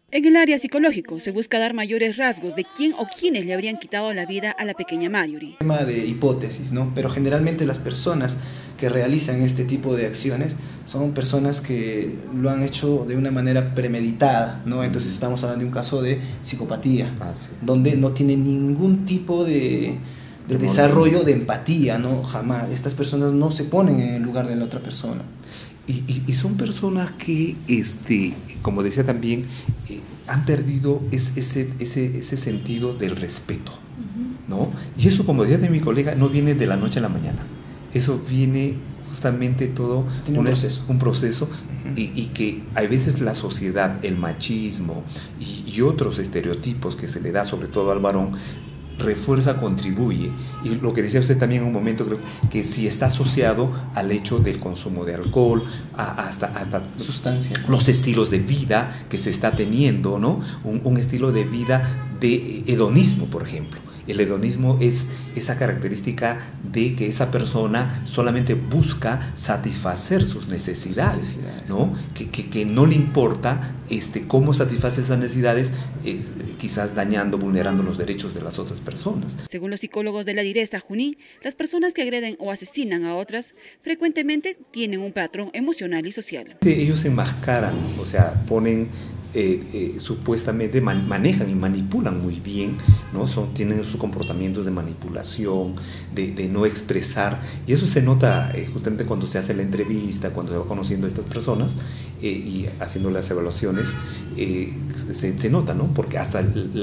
En el área psicológico se busca dar mayores rasgos de quién o quiénes le habrían quitado la vida a la pequeña Marjorie. Tema de hipótesis, ¿no? Pero generalmente las personas que realizan este tipo de acciones son personas que lo han hecho de una manera premeditada, ¿no? Entonces estamos hablando de un caso de psicopatía, donde no tiene ningún tipo de desarrollo de empatía, ¿no? Jamás. Estas personas no se ponen en el lugar de la otra persona. Y son personas que, como decía también, han perdido ese sentido del respeto, ¿no? Y eso, como decía mi colega, no viene de la noche a la mañana. Eso viene justamente todo un proceso y que a veces la sociedad, el machismo y otros estereotipos que se le da sobre todo al varón, refuerza, contribuye, y lo que decía usted también en un momento, creo que si está asociado al hecho del consumo de alcohol, hasta sustancias, los estilos de vida que se está teniendo, ¿no? Un estilo de vida de hedonismo, por ejemplo. El hedonismo es esa característica de que esa persona solamente busca satisfacer sus necesidades, ¿no? Que no le importa cómo satisface esas necesidades, quizás dañando, vulnerando los derechos de las otras personas. Según los psicólogos de la Direza Junín, las personas que agreden o asesinan a otras frecuentemente tienen un patrón emocional y social. Ellos se enmascaran, o sea, ponen supuestamente manejan y manipulan muy bien, ¿no? Tienen sus comportamientos de manipulación, de no expresar, y eso se nota justamente cuando se hace la entrevista, cuando se va conociendo a estas personas y haciendo las evaluaciones, se nota, ¿no? Porque hasta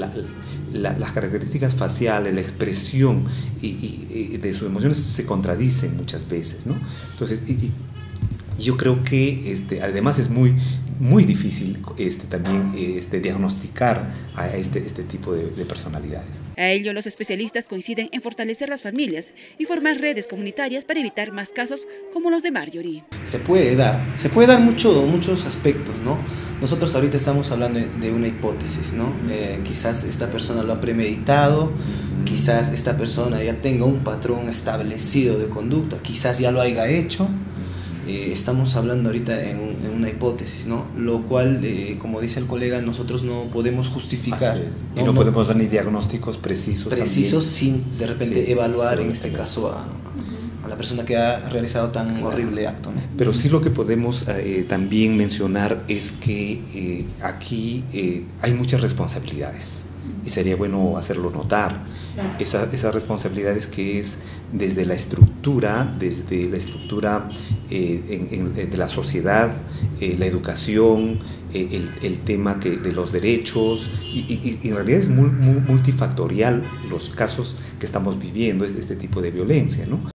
las características faciales, la expresión de sus emociones se contradicen muchas veces, ¿no? Entonces, yo creo que además es muy difícil también diagnosticar a este tipo de personalidades. A ello, los especialistas coinciden en fortalecer las familias y formar redes comunitarias para evitar más casos como los de Marjorie. Se puede dar muchos aspectos, ¿no? Nosotros ahorita estamos hablando de una hipótesis, ¿no? Quizás esta persona lo ha premeditado, quizás esta persona ya tenga un patrón establecido de conducta, quizás ya lo haya hecho. Estamos hablando ahorita en una hipótesis, ¿no? Lo cual, como dice el colega, nosotros no podemos justificar. Y no podemos dar ni diagnósticos precisos sin de repente evaluar en este caso a la persona que ha realizado tan horrible acto, ¿no? Pero sí lo que podemos también mencionar es que aquí hay muchas responsabilidades. Y sería bueno hacerlo notar, esas responsabilidades que es desde la estructura de la sociedad, la educación, el tema de los derechos, y en realidad es multifactorial los casos que estamos viviendo, este tipo de violencia, ¿no?